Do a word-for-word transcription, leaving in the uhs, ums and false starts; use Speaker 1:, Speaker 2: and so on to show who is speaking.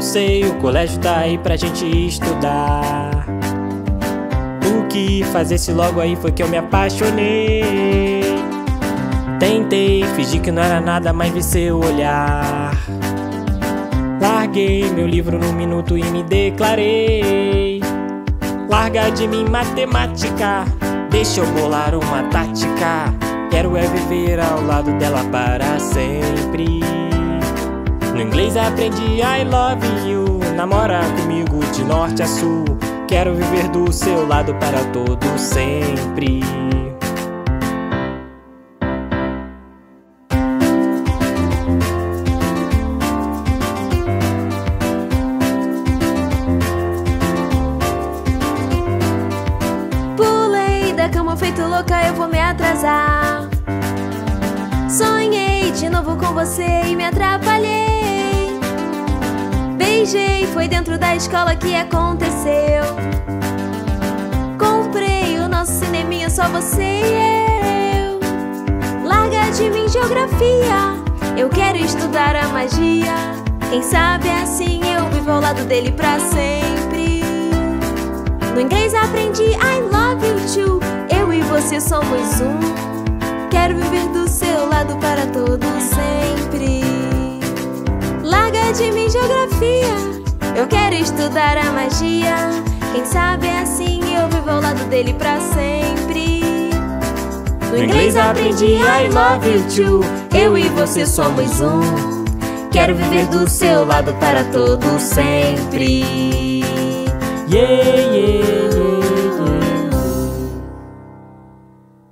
Speaker 1: sei, o colégio tá aí pra gente estudar. O que fazesse logo aí foi que eu me apaixonei. Tentei fingir que não era nada, mas vi seu olhar. Larguei meu livro num minuto e me declarei. Larga de mim matemática, deixa eu bolar uma tática. Quero é viver ao lado dela para sempre. No inglês aprendi I love you. Namora comigo de norte a sul. Quero viver do seu lado para todo sempre.
Speaker 2: Pulei da cama feito louca, eu vou me atrasar. Sonhei de novo com você e me atrapalhei. Beijei, foi dentro da escola que aconteceu. Comprei o nosso cineminha, só você e eu. Larga de mim geografia, eu quero estudar a magia. Quem sabe assim eu vivo ao lado dele pra sempre. No inglês aprendi I love you too. Eu e você somos um. Quero viver do seu lado para todo sempre. Larga de mim geografia, eu quero estudar a magia. Quem sabe assim eu vivo ao lado dele pra sempre. No inglês aprendi I love you too. Eu e você somos um. Quero viver do seu lado para todo sempre.
Speaker 1: Yeah, yeah.